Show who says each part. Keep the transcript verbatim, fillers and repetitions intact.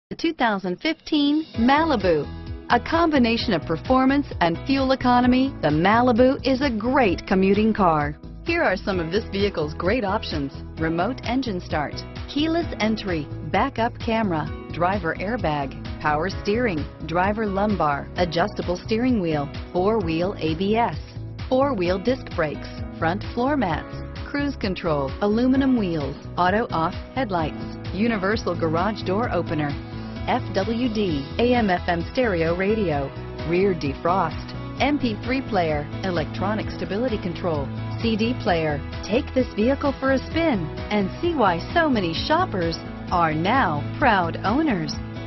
Speaker 1: The two thousand fifteen Malibu. A combination of performance and fuel economy, the Malibu is a great commuting car. Here are some of this vehicle's great options: remote engine start, keyless entry, backup camera, driver airbag, power steering, driver lumbar, adjustable steering wheel, four-wheel A B S, four-wheel disc brakes, front floor mats, cruise control, aluminum wheels, auto-off headlights, universal garage door opener, F W D, A M F M stereo radio, rear defrost, M P three player, electronic stability control, C D player. Take this vehicle for a spin and see why so many shoppers are now proud owners.